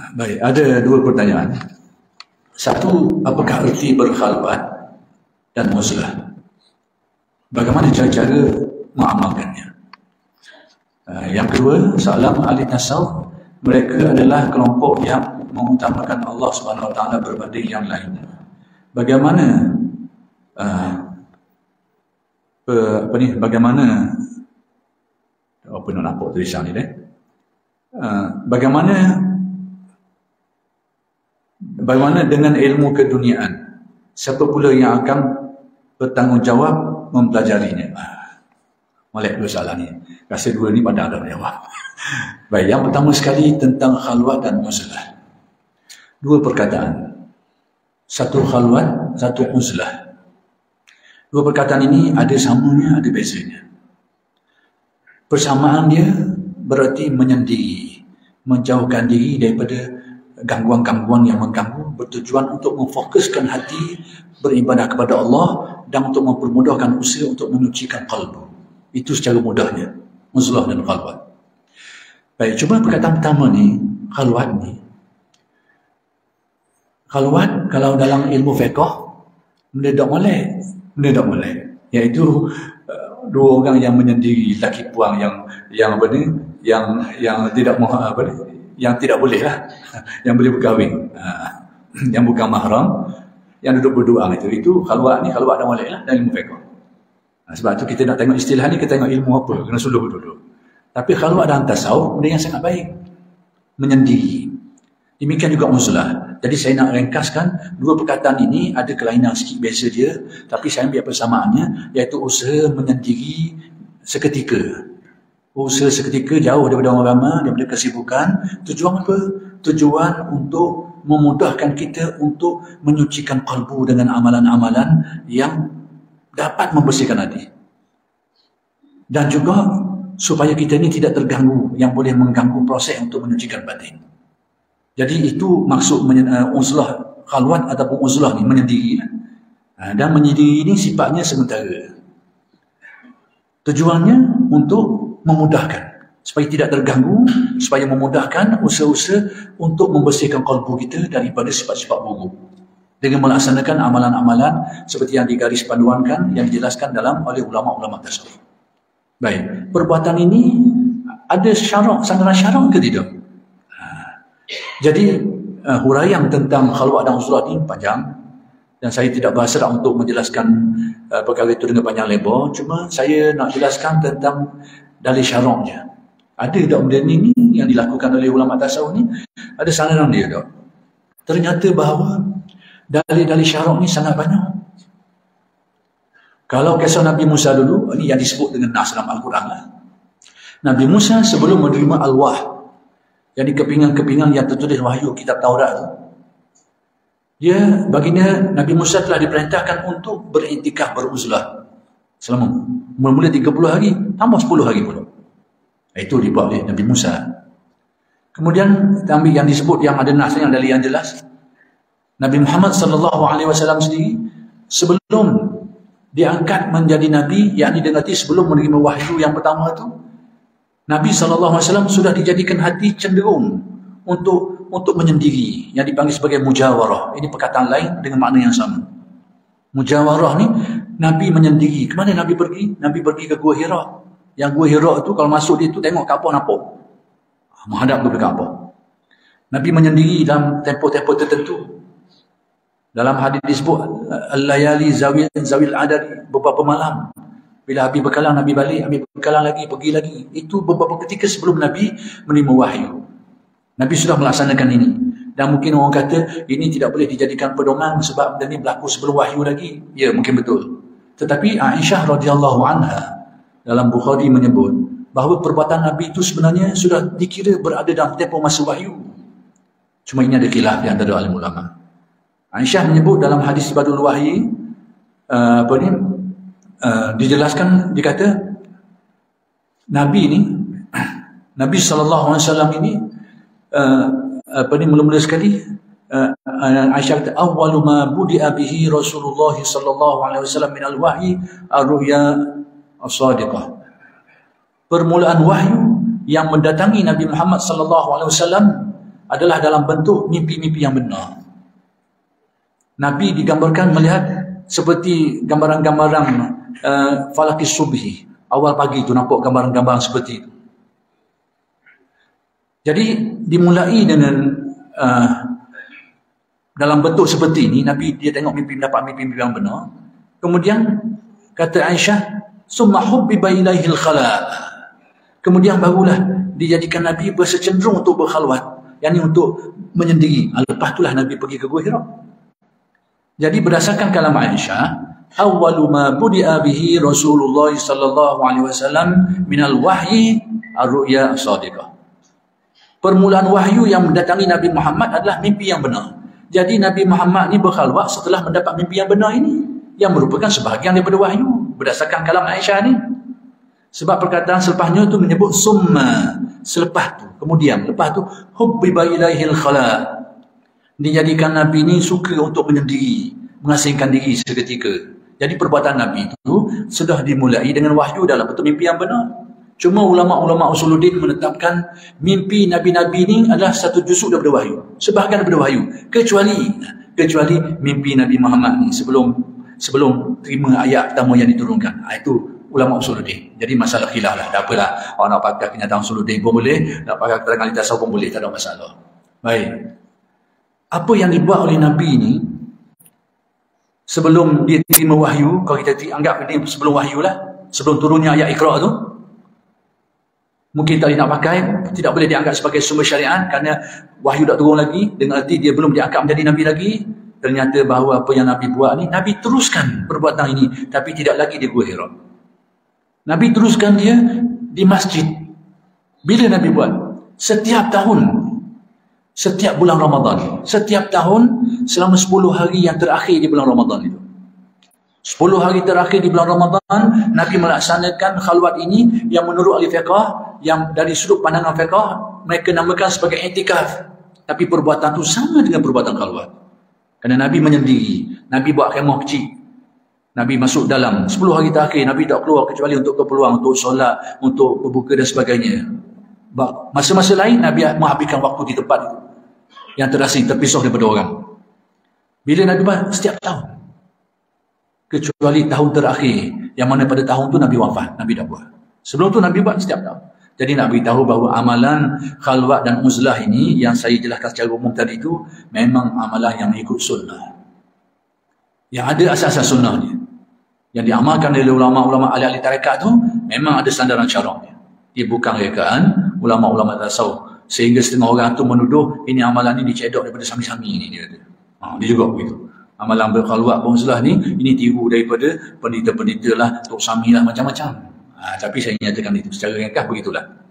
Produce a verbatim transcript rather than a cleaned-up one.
Baik, ada dua pertanyaan. Satu, apakah erti berkhalwat dan uzlah? Bagaimana cara-cara mengamalkannya? Uh, yang kedua, soalan ahli tasawuf, mereka adalah kelompok yang mengutamakan Allah Subhanahu Wa Taala berbanding yang lain. Bagaimana uh, apa ni? Bagaimana apa nak nampak tulisan ni deh? Uh, bagaimana bagaimana dengan ilmu keduniaan? Siapa pula yang akan bertanggungjawab mempelajarinya? Molek dua soalan ni. Rasa dua ni pada ada jawab. Baik, yang pertama sekali tentang khalwat dan uzlah. Dua perkataan. Satu khalwat, satu uzlah. Dua perkataan ini ada samanya, ada bezanya. Persamaan dia berarti menyendiri, menjauhkan diri daripada gangguan-gangguan yang mengganggu, bertujuan untuk memfokuskan hati beribadah kepada Allah dan untuk mempermudahkan usaha untuk menyucikan qalbu. Itu secara mudahnya uzlah dan khalwat. Baik, cuma perkataan pertama ni, khalwat ni. Khalwat kalau dalam ilmu fiqh, benda tak molek, benda tak molek. Iaitu uh, dua orang yang menyendiri, laki puang yang yang apa ni, yang yang tidak mau apa ni, yang tidak boleh lah, yang boleh berkahwin, uh, yang bukan mahram, yang duduk berdoa itu, itu khalwat ni, khalwat tak molek lah dalam ilmu fiqh. Sebab tu kita nak tengok istilah ni, kita tengok ilmu apa, kena suluh dulu. Tapi khalwat dalam tasawuf, benda yang sangat baik. Menyendiri. Demikian juga uzlah. Jadi saya nak ringkaskan, dua perkataan ini ada kelainan sikit biasa dia, tapi saya ambil persamaannya, iaitu usaha menyendiri seketika. Usaha seketika jauh daripada orang ramai, daripada kesibukan. Tujuan apa? Tujuan untuk memudahkan kita untuk menyucikan qalbu dengan amalan-amalan yang dapat membersihkan hati. Dan juga supaya kita ini tidak terganggu yang boleh mengganggu proses untuk menyucikan batin. Jadi itu maksud uh, uzlah khalwat ataupun uzlah ni, menyendiri. Uh, dan menyendiri ini sifatnya sementara. Tujuannya untuk memudahkan supaya tidak terganggu, supaya memudahkan usaha-usaha untuk membersihkan qalbu kita daripada sifat-sifat buruk. Dengan melaksanakan amalan-amalan seperti yang digaris panduankan, yang dijelaskan dalam oleh ulama-ulama tasawuf. Baik, perbuatan ini ada syarak, sandaran syarak ke tidak? Ha. Jadi, uh, huraian tentang khalwat dan uzlah ini panjang, dan saya tidak berhasrat untuk menjelaskan uh, perkara itu dengan panjang lebar, cuma saya nak jelaskan tentang dalil syaraknya. Ada tak benda ini yang dilakukan oleh ulama tasawuf ni? Ada sandaran dia tak? Ternyata bahawa dalil-dalil syarak ni sangat banyak. Kalau kisah Nabi Musa dulu, ini yang disebut dengan nas dalam Al-Quran lah. Nabi Musa sebelum menerima al-wah, jadi kepingan-kepingan yang tertulis wahyu kitab Taurat tu, dia baginda Nabi Musa telah diperintahkan untuk berintikaf, beruzlah selama mula-mula tiga puluh hari tambah sepuluh hari pula. Itu dibuat oleh Nabi Musa. Kemudian kita ambil yang disebut yang ada nas yang dalil yang jelas. Nabi Muhammad sallallahu alaihi wasallam sendiri sebelum diangkat menjadi nabi, yakni dengan sebelum menerima wahyu yang pertama itu, Nabi sallallahu alaihi wasallam sudah dijadikan hati cenderung untuk untuk menyendiri, yang dipanggil sebagai mujawarah. Ini perkataan lain dengan makna yang sama. Mujawarah ni, Nabi menyendiri. Kemana Nabi pergi? Nabi pergi ke Gua Hira. Yang Gua Hira itu kalau masuk dia tu tengok Kaabah nampak, menghadap ke Kaabah. Nabi menyendiri dalam tempoh-tempoh tertentu. Dalam hadis disebut al-layali zawil zawil adad, beberapa malam. Bila Habib berkalang, Nabi balik, Habib berkalang lagi, pergi lagi. Itu beberapa ketika sebelum Nabi menerima wahyu. Nabi sudah melaksanakan ini. Dan mungkin orang kata ini tidak boleh dijadikan pedoman sebab benda ini berlaku sebelum wahyu lagi. Ya, mungkin betul. Tetapi Aisyah radhiyallahu anha dalam Bukhari menyebut bahawa perbuatan Nabi itu sebenarnya sudah dikira berada dalam tempoh masa wahyu. Cuma ini ada khilaf di antara alim ulama. Aisyah menyebut dalam hadis Badul Wahyi, uh, apa ni, uh, dijelaskan, dikata Nabi ni, Nabi sallallahu alaihi wasallam ini, uh, apa ni, mula-mula sekali, uh, Aisyah kata, awwalu ma budi'a bihi Rasulullah sallallahu alaihi wasallam min al-wahyi ar-ru'ya as-sadiqah. Permulaan wahyu yang mendatangi Nabi Muhammad sallallahu alaihi wasallam adalah dalam bentuk mimpi-mimpi yang benar. Nabi digambarkan melihat seperti gambaran-gambaran uh, falakis subhi, awal pagi itu nampak gambaran-gambaran seperti itu. Jadi dimulai dengan uh, dalam bentuk seperti ini, Nabi dia tengok mimpi, mendapat mimpi-mimpi yang benar. Kemudian kata Aisyah, summa hubbiba ilaihil khala. Kemudian barulah dijadikan Nabi bersecenderung untuk berkhalwat, yakni untuk menyendiri. Lepas itulah Nabi pergi ke Gua Hira. Jadi berdasarkan kalam Aisyah, awwalu ma budi'a bihi Rasulullah sallallahu alaihi wasallam minal wahyi ar-ru'ya as-sadiqah. Permulaan wahyu yang mendatangi Nabi Muhammad adalah mimpi yang benar. Jadi Nabi Muhammad ni berkhalwat setelah mendapat mimpi yang benar ini, yang merupakan sebahagian daripada wahyu berdasarkan kalam Aisyah ni. Sebab perkataan selepasnya itu menyebut summa, selepas tu, kemudian lepas tu hubbiba ilaihil khala. Dijadikan Nabi ni suka untuk menyendiri, mengasingkan diri seketika. Jadi perbuatan Nabi itu sudah dimulai dengan wahyu dalam bentuk mimpi yang benar. Cuma ulama-ulama usuluddin menetapkan mimpi Nabi-Nabi ni adalah satu jusuk daripada wahyu, sebahagian daripada wahyu, kecuali kecuali mimpi Nabi Muhammad ni sebelum sebelum terima ayat pertama yang diturunkan. Itu ulama usuluddin. Jadi masalah khilaf lah, tak apalah. Orang nak pakai kenyataan usuluddin pun boleh, nak pakai keterangan litasawuf pun boleh, tak ada masalah. Baik. Apa yang dibuat oleh Nabi ni sebelum dia terima wahyu, kalau kita anggap ini sebelum wahyu lah, sebelum turunnya ayat Iqra tu, mungkin tak nak pakai, tidak boleh dianggap sebagai sumber syariat kerana wahyu tak turun lagi, dengan arti dia belum diangkat menjadi Nabi lagi. Ternyata bahawa apa yang Nabi buat ni, Nabi teruskan perbuatan ini, tapi tidak lagi di Gua Hira. Nabi teruskan dia di masjid. Bila Nabi buat? Setiap tahun, setiap bulan Ramadan, setiap tahun selama sepuluh hari yang terakhir di bulan Ramadan itu. sepuluh hari terakhir di bulan Ramadan, Nabi melaksanakan khalwat ini yang menurut ahli fiqh, yang dari sudut pandangan fiqh, mereka namakan sebagai i'tikaf. Tapi perbuatan itu sama dengan perbuatan khalwat. Kerana Nabi menyendiri, Nabi buat khemah kecil. Nabi masuk dalam sepuluh hari terakhir, Nabi tak keluar kecuali untuk keperluan, untuk solat, untuk berbuka dan sebagainya. Masa-masa lain, Nabi menghabiskan waktu di tempat itu yang terasing, terpisah daripada orang. Bila Nabi buat? Setiap tahun. Kecuali tahun terakhir, yang mana pada tahun tu Nabi wafat, Nabi dah buat. Sebelum tu Nabi buat setiap tahun. Jadi nak beritahu bahawa amalan khalwat dan uzlah ini yang saya jelaskan secara umum tadi itu memang amalan yang mengikut sunnah. Yang ada asas-asas sunnah dia. Yang diamalkan oleh ulama-ulama ahli-ahli tarekat tu memang ada sandaran syaraknya. Dia bukan rekaan ulama-ulama tasawuf. Sehingga setengah orang tu menuduh ini amalan ni dicedok daripada sami-sami ni dia kata. Ha, dia juga begitu. Amalan berkhalwat uzlah ni ini tiru daripada pendeta-pendeta lah, tok sami lah, macam-macam. Ha, tapi saya nyatakan itu secara ringkas begitulah.